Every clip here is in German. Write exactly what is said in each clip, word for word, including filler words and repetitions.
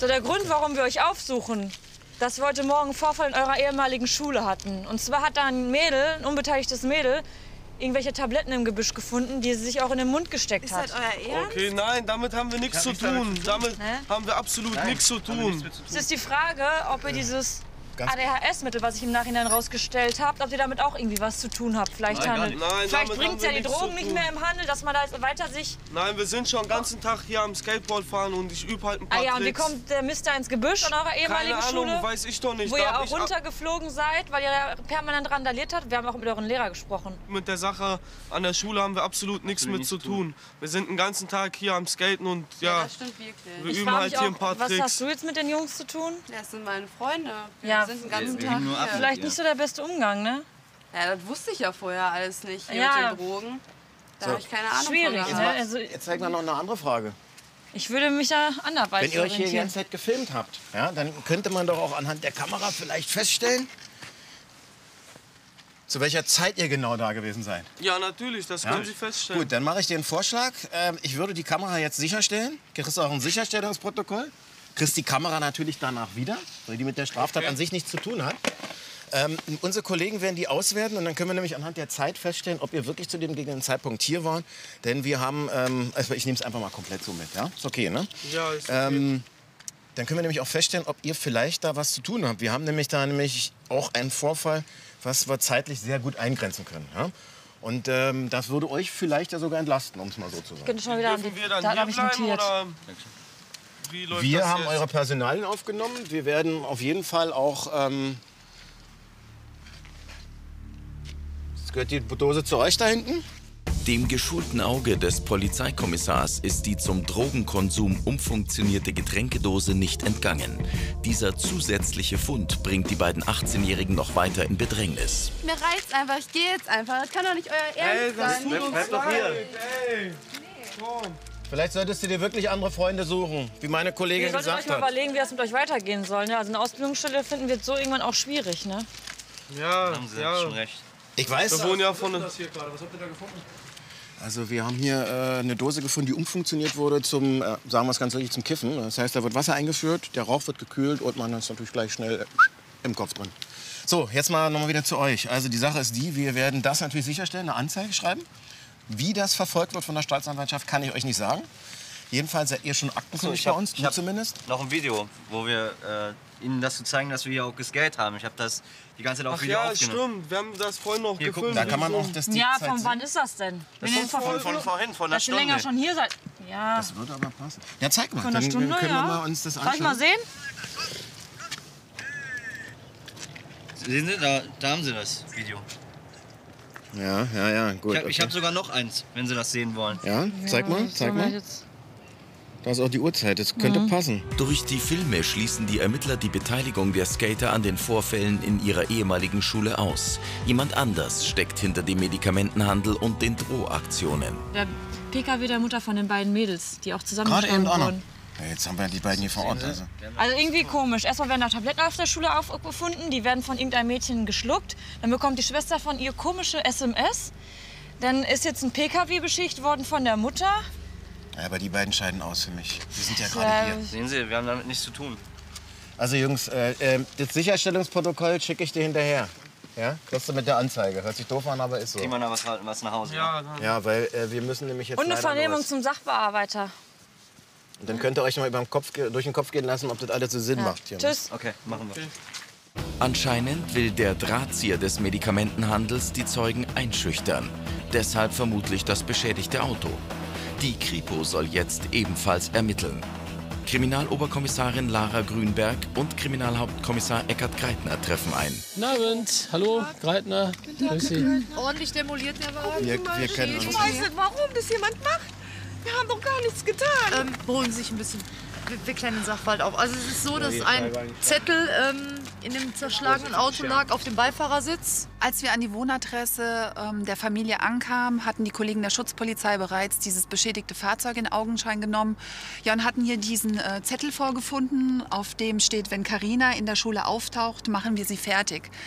So, der Grund, warum wir euch aufsuchen, dass wir heute Morgen einen Vorfall in eurer ehemaligen Schule hatten. Und zwar hat da ein Mädel, ein unbeteiligtes Mädel, irgendwelche Tabletten im Gebüsch gefunden, die sie sich auch in den Mund gesteckt hat. Ist das euer Ernst? Okay, nein, damit haben wir nichts zu tun. Damit Hä? haben wir absolut nichts zu tun. Es ist die Frage, ob ihr dieses A D H S-Mittel, was ich im Nachhinein rausgestellt habt, ob ihr damit auch irgendwie was zu tun habt. Vielleicht, Nein, gar handelt, nicht. Nein, vielleicht damit bringt haben ja wir die nichts Drogen zu nicht tun. mehr im Handel, dass man da jetzt weiter sich... Nein, wir sind schon den ganzen Tag hier am Skateboard fahren und ich übe halt ein paar Ah ja, und wie Tricks. kommt der Mister ins Gebüsch an eurer ehemaligen Keine Ahnung, Schule? weiß ich doch nicht. Wo Da ihr hab auch ich runtergeflogen seid, weil ihr da permanent randaliert habt. Wir haben auch mit euren Lehrer gesprochen. Mit der Sache an der Schule haben wir absolut nichts mit zu tun. Wir sind den ganzen Tag hier am Skaten und ja, Das stimmt wirklich. wir Ich üben frage halt mich hier auch, ein paar was Tricks. hast du jetzt mit den Jungs zu tun? Das sind meine Freunde. Wir Ja, sind den ganzen wir Tag hängen nur ab. hier. Vielleicht nicht so der beste Umgang, ne? Ja, das wusste ich ja vorher alles nicht hier Ja. mit den Drogen. Da So. habe ich keine Ahnung Schwierig, von ne? gehabt. Also, Jetzt zeigt man noch eine andere Frage. ich würde mich da anderweitig Wenn ihr euch hier die orientieren. ganze Zeit gefilmt habt, ja, dann könnte man doch auch anhand der Kamera vielleicht feststellen, zu welcher Zeit ihr genau da gewesen seid. Ja, natürlich, das Ja? können Sie feststellen. Gut, dann mache ich dir einen Vorschlag. Ähm, ich würde die Kamera jetzt sicherstellen. Kriegst auch ein Sicherstellungsprotokoll. Kriegst die Kamera natürlich danach wieder, weil die mit der Straftat Okay. an sich nichts zu tun hat. Ähm, unsere Kollegen werden die auswerten und dann können wir nämlich anhand der Zeit feststellen, ob ihr wirklich zu dem gegebenen Zeitpunkt hier waren. Denn wir haben, ähm, also ich nehme es einfach mal komplett so mit, ja? Ist okay, ne? Ja, ist okay. Ähm, dann können wir nämlich auch feststellen, ob ihr vielleicht da was zu tun habt. Wir haben nämlich da nämlich auch einen Vorfall, was wir zeitlich sehr gut eingrenzen können. Ja? Und ähm, das würde euch vielleicht ja sogar entlasten, um es mal so zu Ich sagen. könnte schon wieder an Dürfen die, wir dann da hier habe ich bleiben notiert. oder wie läuft Wir das haben jetzt? eure Personalien aufgenommen. Wir werden auf jeden Fall auch... Ähm, jetzt gehört die Dose zu euch da hinten. Dem geschulten Auge des Polizeikommissars ist die zum Drogenkonsum umfunktionierte Getränkedose nicht entgangen. Dieser zusätzliche Fund bringt die beiden achtzehnjährigen noch weiter in Bedrängnis. Mir reicht's einfach, ich gehe jetzt einfach. Das kann doch nicht euer Ey, Ernst das sein. tut uns Bleib doch hier. leid. Ey, komm. Vielleicht solltest du dir wirklich andere Freunde suchen, wie meine Ihr Kollegin solltet euch gesagt mal hat. überlegen, wie das mit euch weitergehen soll. Ne? Also eine Ausbildungsstelle finden wird so irgendwann auch schwierig. Ne? Ja, Haben Sie ja. schon recht. Ich weiß, Wir wohnen ja von... also wir haben hier äh, eine Dose gefunden, die umfunktioniert wurde zum, äh, sagen wir es ganz ehrlich, zum Kiffen. Das heißt, da wird Wasser eingeführt, der Rauch wird gekühlt und man ist natürlich gleich schnell äh, im Kopf drin. So, jetzt mal noch mal wieder zu euch. Also die Sache ist die, wir werden das natürlich sicherstellen, eine Anzeige schreiben. Wie das verfolgt wird von der Staatsanwaltschaft, kann ich euch nicht sagen. Jedenfalls seid ihr schon aktenkundig ich bei hab- uns, ich du hab- zumindest. Noch ein Video, wo wir äh, Ihnen das zu zeigen, dass wir hier auch gescatet haben. Ich habe das die ganze Zeit auf Ach Video ja, aufgenommen. stimmt. Wir haben das vorhin noch Hier, gucken, gefilmt. Da kann man wie so auch das die Ja, Zeit von sehen. wann ist das denn? Das Wenn ist ihr von, von, von vorhin, von einer dass ihr länger Stunde. schon hier seid. Ja, Das würde aber passen. Ja, zeig mal, von dann einer Stunde, können wir ja. mal uns das Soll anschauen. ich mal sehen? Sehen Sie, da, da haben Sie das Video. Ja, ja, ja, gut. Ich habe ich okay. hab sogar noch eins, wenn Sie das sehen wollen. Ja, zeig mal, zeig Sollen wir mal. jetzt- Da ist auch die Uhrzeit, das könnte passen. Durch die Filme schließen die Ermittler die Beteiligung der Skater an den Vorfällen in ihrer ehemaligen Schule aus. Jemand anders steckt hinter dem Medikamentenhandel und den Drohaktionen. Der P K W der Mutter von den beiden Mädels, die auch Gerade zusammengeschlagen eben auch noch. wurden. Ja, jetzt haben wir die beiden hier vor Ort. Also. Also irgendwie komisch. Erstmal werden da Tabletten auf der Schule aufgefunden, die werden von irgendeinem Mädchen geschluckt. Dann bekommt die Schwester von ihr komische S M S. Dann ist jetzt ein P K W beschädigt worden von der Mutter. Ja, aber die beiden scheiden aus für mich. Wir sind ja Ja, gerade hier. Sehen Sie, wir haben damit nichts zu tun. Also Jungs, äh, äh, das Sicherstellungsprotokoll schicke ich dir hinterher. Ja? Kriegst du mit der Anzeige. Hört sich doof an, aber ist so. Kriegen wir da was, was nach Hause? Ja, dann. Ja, weil äh, wir müssen nämlich jetzt Und eine leider Vernehmung los. zum Sachbearbeiter. Und dann könnt ihr euch noch mal über den Kopf, ge- durch den Kopf gehen lassen, ob das alles so Sinn Ja. macht. Hier, ne? Tschüss. Okay, machen wir. Anscheinend will der Drahtzieher des Medikamentenhandels die Zeugen einschüchtern. Deshalb vermutlich das beschädigte Auto. Die Kripo soll jetzt ebenfalls ermitteln. Kriminaloberkommissarin Lara Grünberg und Kriminalhauptkommissar Eckhard Greitner treffen ein. Guten Abend. Hallo, Greitner. Grüß Sie. Ordentlich demoliert der Wagen. Wir, wir kennen uns. Ich weiß nicht, warum das jemand macht. Wir haben doch gar nichts getan. Ähm, beruhigen Sie sich ein bisschen. Wir, wir klären den Sachverhalt auf. Also es ist so, dass ein Zettel ähm, in dem zerschlagenen Auto lag auf dem Beifahrersitz. Als wir an die Wohnadresse ähm, der Familie ankamen, hatten die Kollegen der Schutzpolizei bereits dieses beschädigte Fahrzeug in Augenschein genommen. Ja, und hatten hier diesen äh, Zettel vorgefunden, auf dem steht, wenn Carina in der Schule auftaucht, machen wir sie fertig.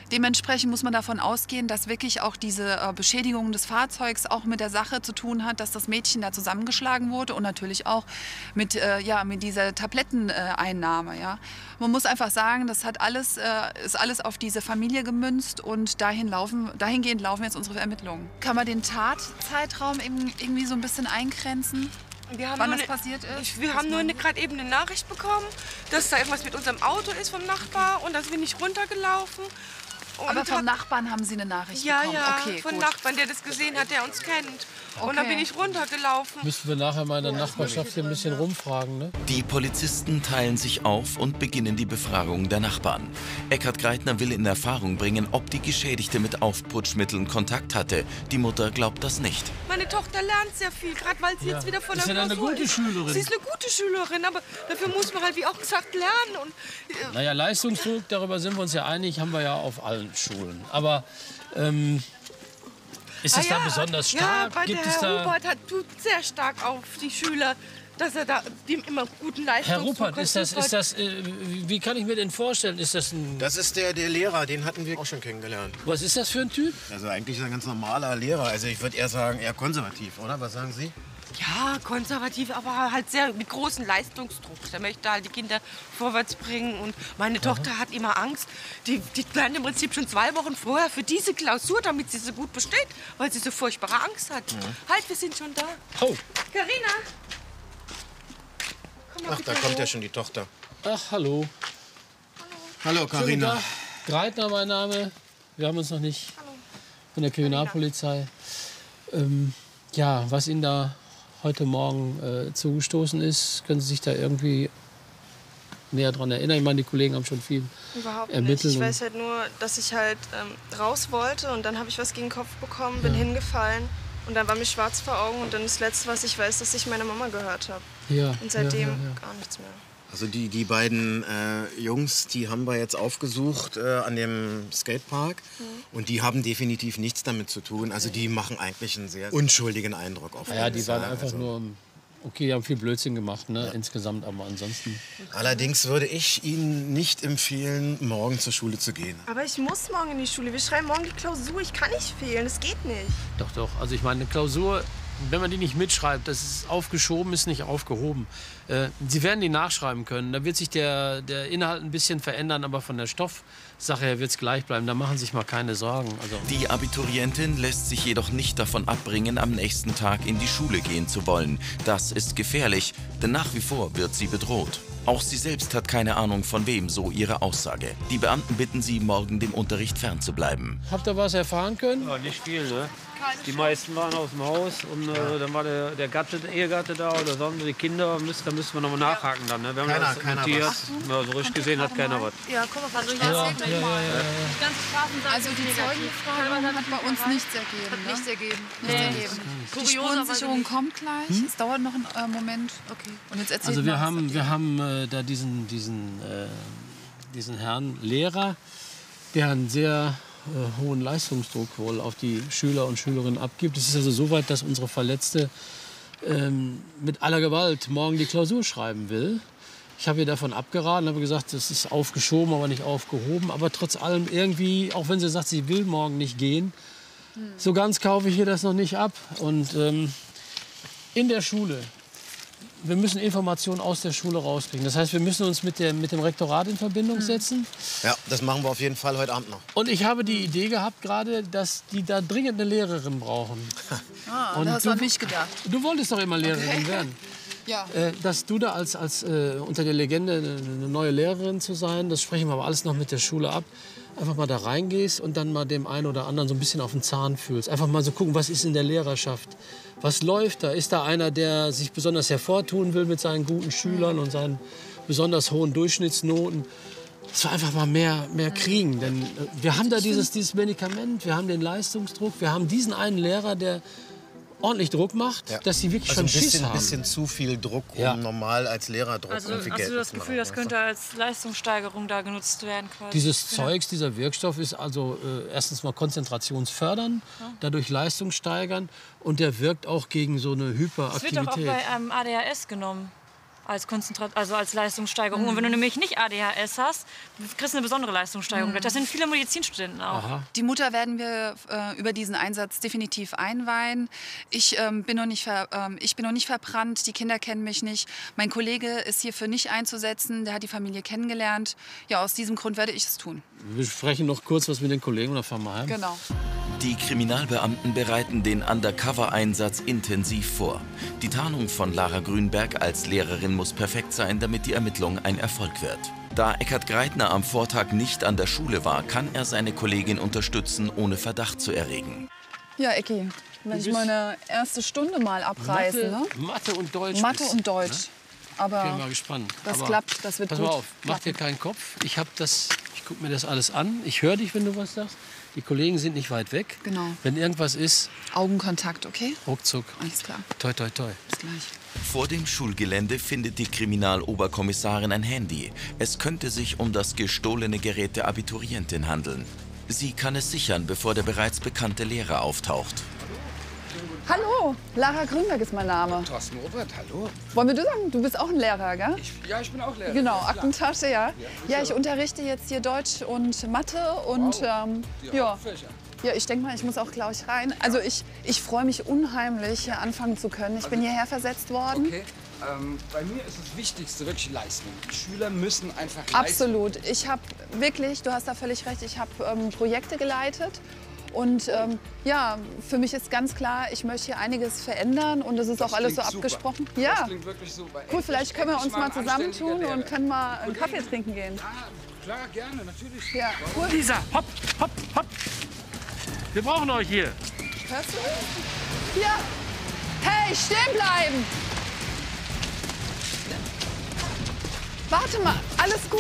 Dementsprechend muss man davon ausgehen, dass wirklich auch diese äh, Beschädigung des Fahrzeugs auch mit der Sache zu tun hat, dass das Mädchen da zusammengeschlagen wurde und natürlich auch mit, äh, ja, mit dieser Tabletteneinnahme. Ja. Man muss einfach sagen, das hat alles, äh, ist alles auf diese Familie gemünzt und dahin laufen, dahingehend laufen jetzt unsere Ermittlungen. Kann man den Tatzeitraum irgendwie so ein bisschen eingrenzen? Wir haben Wann nur das eine, passiert ist? Ich, wir haben nur gerade eben eine Nachricht bekommen, dass da irgendwas mit unserem Auto ist vom Nachbar und da sind wir nicht runtergelaufen. Und Aber vom hat, Nachbarn haben Sie eine Nachricht ja, bekommen? Ja, okay, von gut. Nachbarn, der das gesehen hat, der uns kennt. Okay. Und dann bin ich runtergelaufen. Müssen wir nachher mal in der Nachbarschaft hier ein bisschen rumfragen, ne? Die Polizisten teilen sich auf und beginnen die Befragung der Nachbarn. Eckhard Greitner will in Erfahrung bringen, ob die Geschädigte mit Aufputschmitteln Kontakt hatte. Die Mutter glaubt das nicht. Meine Tochter lernt sehr viel, gerade weil sie Ja. jetzt wieder von Ist der ja eine Klausur gute ist. Schülerin. Sie ist eine gute Schülerin, aber dafür muss man halt, wie auch gesagt, lernen. Und, äh, Naja, Leistungsdruck, darüber sind wir uns ja einig, haben wir ja auf allen Schulen. Aber ähm, ist es ah, da ja, besonders Ja, stark? weil Gibt der es Herr da... Rupert hat, tut sehr stark auf die Schüler, dass er da dem immer guten Herr Leistungsdruck Ruppert, ist das, ist das, äh, wie kann ich mir den vorstellen? Ist das ein, Das ist der, der Lehrer, den hatten wir auch schon kennengelernt. was ist das für ein Typ? Also eigentlich ist er ein ganz normaler Lehrer. Also ich würde eher sagen, eher konservativ, oder? Was sagen Sie? Ja, konservativ, aber halt sehr mit großem Leistungsdruck. Der möchte halt die Kinder vorwärts bringen. Und meine Aha. Tochter hat immer Angst. Die, die lernt im Prinzip schon zwei Wochen vorher für diese Klausur, damit sie so gut besteht, weil sie so furchtbare Angst hat. Mhm. Halt, wir sind schon da. Oh. Carina! Komm mal Ach, bitte da kommt hoch. ja schon die Tochter. Ach, hallo. Hallo, Carina. Greitner mein Name. Wir haben uns noch nicht von der Kriminalpolizei. Ähm, ja, was Ihnen da heute Morgen äh, zugestoßen ist, können Sie sich da irgendwie näher dran erinnern? Ich meine, die Kollegen haben schon viel Überhaupt ermittelt. nicht. Ich weiß halt nur, dass ich halt ähm, raus wollte und dann habe ich was gegen den Kopf bekommen, bin Ja. hingefallen und dann war mir schwarz vor Augen und dann das Letzte, was ich weiß, dass ich meine Mama gehört habe. Ja, Und seitdem ja, ja, ja. gar nichts mehr. Also die, die beiden äh, Jungs, die haben wir jetzt aufgesucht äh, an dem Skatepark. Mhm. Und die haben definitiv nichts damit zu tun. Also die machen eigentlich einen sehr unschuldigen Eindruck auf uns. Ja, die waren Ja, einfach also. nur... Okay, die haben viel Blödsinn gemacht, ne? Insgesamt, aber ansonsten... Allerdings würde ich Ihnen nicht empfehlen, morgen zur Schule zu gehen. Aber ich muss morgen in die Schule. Wir schreiben morgen die Klausur. Ich kann nicht fehlen. Das geht nicht. Doch, doch. Also ich meine, eine Klausur, wenn man die nicht mitschreibt, das ist aufgeschoben, ist nicht aufgehoben. Äh, Sie werden die nachschreiben können. Da wird sich der, der Inhalt ein bisschen verändern, aber von der Stoffsache her wird es gleich bleiben. Da machen Sie sich mal keine Sorgen. Also Die Abiturientin lässt sich jedoch nicht davon abbringen, am nächsten Tag in die Schule gehen zu wollen. Das ist gefährlich, denn nach wie vor wird sie bedroht. Auch sie selbst hat keine Ahnung, von wem so ihre Aussage. Die Beamten bitten sie, morgen dem Unterricht fernzubleiben. habt ihr was erfahren können? Ja, nicht viel, ne? Die meisten waren aus dem Haus und äh, dann war der, der Gatte, der Ehegatte da oder sonst die Kinder. Müsst, da müssen wir noch mal nachhaken dann. Ne? Wir haben Keiner- das keiner notiert. was. Ja, so richtig gesehen hat keiner was. Ja, komm mal, also Ja, ja, ja, ja, ja. Also die Zeugenbefragung hat bei uns nichts ergeben. Hat ne? nichts ergeben. Nichts ergeben. Die Spurensicherung kommt gleich. Es dauert noch einen äh, Moment. Okay. Und jetzt erzählt Also wir mal, was haben, habt ihr? wir haben äh, da diesen, diesen, äh, diesen Herrn Lehrer, der einen sehr äh, hohen Leistungsdruck wohl auf die Schüler und Schülerinnen abgibt. Es ist also so weit, dass unsere Verletzte ähm, mit aller Gewalt morgen die Klausur schreiben will. Ich habe ihr davon abgeraten, habe gesagt, das ist aufgeschoben, aber nicht aufgehoben. Aber trotz allem irgendwie, auch wenn sie sagt, sie will morgen nicht gehen, so ganz kaufe ich ihr das noch nicht ab. Und ähm, in der Schule, wir müssen Informationen aus der Schule rauskriegen. Das heißt, wir müssen uns mit, der, mit dem Rektorat in Verbindung setzen. Ja, das machen wir auf jeden Fall heute Abend noch. Und ich habe die Idee gehabt gerade, dass die da dringend eine Lehrerin brauchen. Ah, Und da hast du- du an mich gedacht. Du wolltest doch immer Lehrerin Okay. werden. Ja. Äh, dass du da als, als äh, unter der Legende eine, eine neue Lehrerin zu sein, das sprechen wir aber alles noch mit der Schule ab. Einfach mal da reingehst und dann mal dem einen oder anderen so ein bisschen auf den Zahn fühlst. Einfach mal so gucken, was ist in der Lehrerschaft? Was läuft da? Ist da einer, der sich besonders hervortun will mit seinen guten Schülern und seinen besonders hohen Durchschnittsnoten? Dass wir einfach mal mehr, mehr kriegen. Denn äh, wir haben da dieses, dieses Medikament, wir haben den Leistungsdruck, wir haben diesen einen Lehrer, der ordentlich Druck macht, Ja. dass sie wirklich Also schon ein Schiss bisschen, haben. bisschen zu viel Druck, um Ja. normal als Lehrer Druck Also irgendwie hast Geld du das zu machen, Gefühl, das weißt könnte als Leistungssteigerung da genutzt werden? Quasi? Dieses Ja. Zeugs, dieser Wirkstoff ist also äh, erstens mal konzentrationsfördernd, dadurch Leistung steigern und der wirkt auch gegen so eine Das wird doch auch Hyperaktivität. bei einem A D H S genommen. als Konzentrat also als Leistungssteigerung. Mhm. Und wenn du nämlich nicht A D H S hast, kriegst du eine besondere Leistungssteigerung. Mhm. Das sind viele Medizinstudenten auch. Aha. Die Mutter werden wir äh, über diesen Einsatz definitiv einweihen. Ich, ähm, bin noch nicht ver, ähm, ich bin noch nicht verbrannt, die Kinder kennen mich nicht. Mein Kollege ist hierfür nicht einzusetzen, der hat die Familie kennengelernt. Ja, aus diesem Grund werde ich es tun. Wir sprechen noch kurz was mit den Kollegen und dann fahren wir heim. Genau. Die Kriminalbeamten bereiten den Undercover-Einsatz intensiv vor. Die Tarnung von Lara Grünberg als Lehrerin muss perfekt sein, damit die Ermittlung ein Erfolg wird. Da Eckhard Greitner am Vortag nicht an der Schule war, kann er seine Kollegin unterstützen, ohne Verdacht zu erregen. Ja, Ecki, wenn ich meine erste Stunde mal abreißen, Mathe, ne? Mathe und Deutsch. Mathe bist, und Deutsch. Ne? Aber ich bin mal gespannt. das Aber klappt, das wird pass gut mal auf, mach dir keinen Kopf. Ich habe das, ich gucke mir das alles an. Ich höre dich, wenn du was sagst. Die Kollegen sind nicht weit weg. Genau. Wenn irgendwas ist, Augenkontakt, okay? ruckzuck. Alles klar. Toi, toi, toi. Bis gleich. Vor dem Schulgelände findet die Kriminaloberkommissarin ein Handy. Es könnte sich um das gestohlene Gerät der Abiturientin handeln. Sie kann es sichern, bevor der bereits bekannte Lehrer auftaucht. Hallo, Lara Grünberg ist mein Name. Thorsten Robert, hallo. Wollen wir du sagen, du bist auch ein Lehrer, gell? Ich, ja, ich bin auch Lehrer. Genau, klar. Aktentasche, ja. Ja, ich unterrichte jetzt hier Deutsch und Mathe und ähm, ja. Ja, ich denke mal, ich muss auch gleich rein. Also ich, ich freue mich unheimlich, hier anfangen zu können. Ich bin hierher versetzt worden. Okay. Ähm, bei mir ist das Wichtigste wirklich Leistung. Die Schüler müssen einfach leisten. Absolut. Ich habe wirklich, du hast da völlig recht, ich habe ähm, Projekte geleitet. Und ähm, ja, für mich ist ganz klar, ich möchte hier einiges verändern und das ist Das auch alles so klingt super. abgesprochen. Das Ja, klingt wirklich super. cool, vielleicht können wir uns mal Endlich mal ein zusammentun anständiger und Lehrer. können mal einen Kaffee trinken gehen. Ja, klar, gerne, natürlich. Ja, cool. Lisa, hopp, hopp, hopp. Wir brauchen euch hier. Hörst du mich? Ja. Hey, stehen bleiben! Warte mal, alles gut?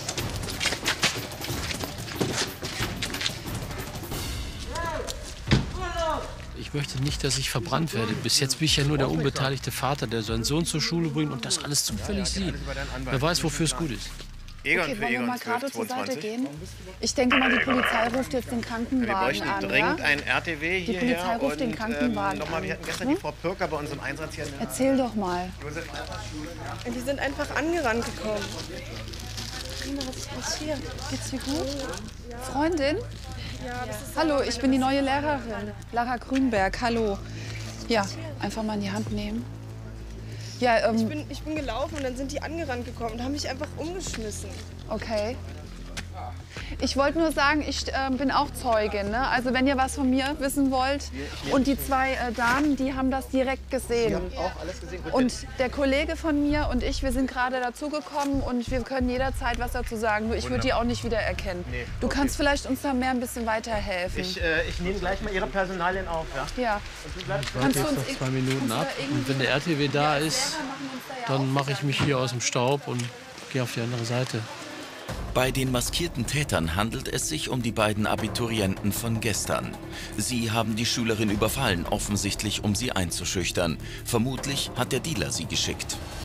Ich möchte nicht, dass ich verbrannt werde. Bis jetzt bin ich ja nur der unbeteiligte Vater, der seinen Sohn zur Schule bringt und das alles zufällig sieht. Wer weiß, wofür es gut ist. Egon Okay, für wollen wir Egon mal gerade zur Seite zwölf gehen? Ich denke mal, die Polizei ruft jetzt den Wir Krankenwagen bräuchten an. dringend Ja? ein R T W Die hierher. Polizei ruft den und, Krankenwagen ähm, nochmal, wir an. hatten gestern Hm? die Frau Pirker bei uns im Einsatz hier. Erzähl doch mal. Die sind einfach angerannt gekommen. Was ist passiert? Geht's dir gut? Freundin? Ja, das ist Hallo, ich bin die neue Lehrerin. Lara Grünberg, hallo. Ja, einfach mal in die Hand nehmen. Ja, ähm, ich, bin, ich bin gelaufen und dann sind die angerannt gekommen und haben mich einfach umgeschmissen. okay. Ich wollte nur sagen, ich äh, bin auch Zeugin. Ne? Also wenn ihr was von mir wissen wollt. Und die zwei äh, Damen, die haben das direkt gesehen. Wir haben auch alles gesehen. Gut, Und der Kollege von mir und ich, wir sind gerade dazugekommen und wir können jederzeit was dazu sagen. Nur ich würde die auch nicht wiedererkennen. Nee, Du okay. kannst vielleicht uns da mehr ein bisschen weiterhelfen. Ich, äh, ich nehme gleich mal Ihre Personalien auf. Ja? ja. Ich warte Kannst du jetzt uns noch irg- zwei Minuten kannst du ab da irgendwie- und wenn der R T W da ist, Lehrer machen uns da ja dann auch mache ich mich hier aus dem Staub und gehe auf die andere Seite. Bei den maskierten Tätern handelt es sich um die beiden Abiturienten von gestern. Sie haben die Schülerin überfallen, offensichtlich um sie einzuschüchtern. Vermutlich hat der Dealer sie geschickt.